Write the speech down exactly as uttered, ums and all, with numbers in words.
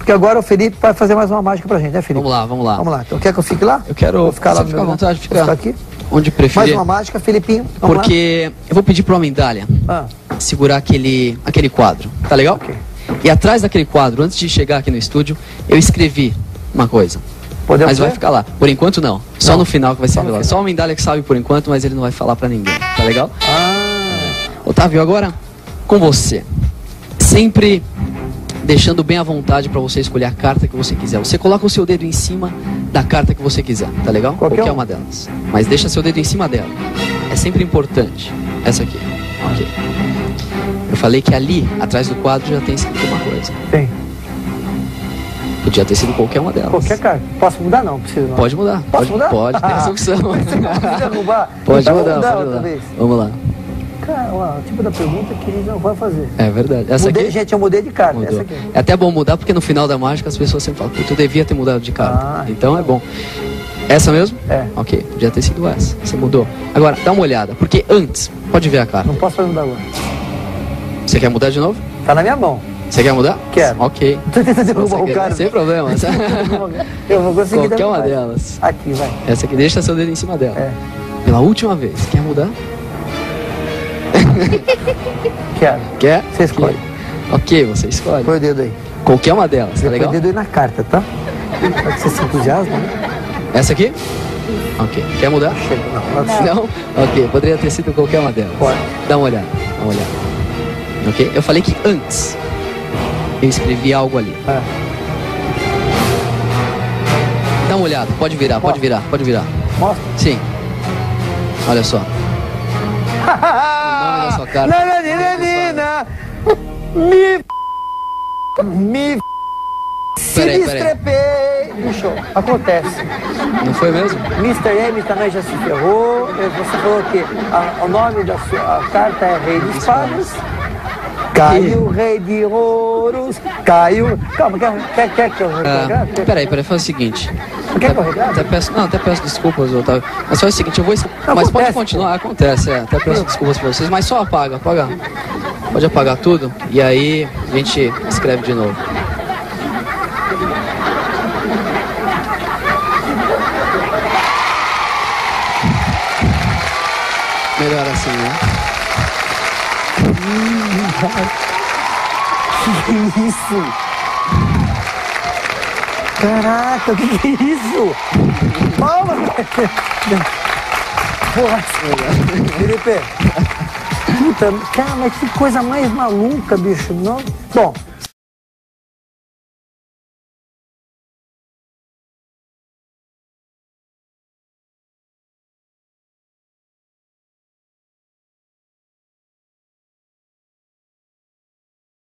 Porque agora o Felipe vai fazer mais uma mágica pra gente, né, Felipe? Vamos lá, vamos lá. Vamos lá. Então quer que eu fique lá? Eu quero... Vou ficar lá. Fica à vontade, fica, ficar aqui. Onde preferir. Mais uma mágica, Felipinho. Vamos Porque lá. eu vou pedir pro Amendália ah. segurar aquele, aquele quadro. Tá legal? Ok. E atrás daquele quadro, antes de chegar aqui no estúdio, eu escrevi uma coisa. Podemos mas vai ver? ficar lá. Por enquanto não. Só não. no final que vai ser Só revelado. Só o Amendália que sabe por enquanto, mas ele não vai falar pra ninguém. Tá legal? Ah. Otávio, agora com você. Sempre deixando bem à vontade pra você escolher a carta que você quiser. Você coloca o seu dedo em cima da carta que você quiser, tá legal? Qualquer, Qualquer um. uma delas. Mas deixa seu dedo em cima dela. É sempre importante. Essa aqui. Ok. Eu falei que ali, atrás do quadro, já tem escrito uma coisa. Tem. Podia ter sido qualquer uma delas. Qualquer carta. Posso mudar? Não, precisa não. Pode mudar. Posso pode, mudar? Pode, tem essa opção. Você pode derrubar? Pode então, mudar, mudar pode outra mudar. vez. Vamos lá. Cara, ó, o tipo da pergunta que ele não vai fazer. É verdade. Essa mudei, aqui? Gente, eu mudei de carta. Mudou. Essa aqui. É até bom mudar, porque no final da mágica as pessoas sempre falam, puta, eu devia ter mudado de carta. Ah, então é bom. Essa mesmo? É. Ok, podia ter sido essa. Você mudou. Agora, dá uma olhada, porque antes, pode ver a carta. Não posso fazer mudar agora. Você quer mudar de novo? Tá na minha mão. Você quer mudar? Quero. Ok. Tô tentando derrubar Você o quer- cara. Sem problema. Eu vou conseguir Qualquer uma derrubar. delas. Aqui, vai. Essa aqui, deixa seu dedo em cima dela. É. Pela última vez. Quer mudar? Quero. Quer? Você escolhe. Ok, você escolhe. Põe o dedo aí. Qualquer uma delas, tá Põe legal? o dedo aí na carta, tá? Pode ser se entusiasma, né? Essa aqui? Ok. Quer mudar? Chega. Não, não. Não? Ok, poderia ter sido qualquer uma delas. Pode. Dá uma olhada, dá uma olhada. Ok? Eu falei que antes eu escrevi algo ali. É. Dá uma olhada, pode virar, pode Mostra. virar, pode virar. Mostra. Sim. Olha só. O nome da sua carta. Nananina, me... Me... Se Peraí, me peraí. estrepei. Bicho, acontece. Não foi mesmo? mister M também já se ferrou. Você falou que a- o nome da sua a carta é Rei de Espadas. Caiu o Rei de Ouros. Caiu... Calma, quer, quer, quer que eu Ah, regrave? Quer- peraí, peraí, faz o seguinte. Quer que eu regrave? Até peço, não, até peço desculpas, Otávio. Mas faz o seguinte, eu vou. es- Mas pode Acontece, continuar, acontece, é. Até peço desculpas pra vocês, mas só apaga, apaga. Pode apagar tudo e aí a gente escreve de novo. Melhor assim, né? Que isso? Caraca, o que, que é isso? Palma! Porra, Felipe. Puta, cara, mas que coisa mais maluca, bicho. Não... Bom,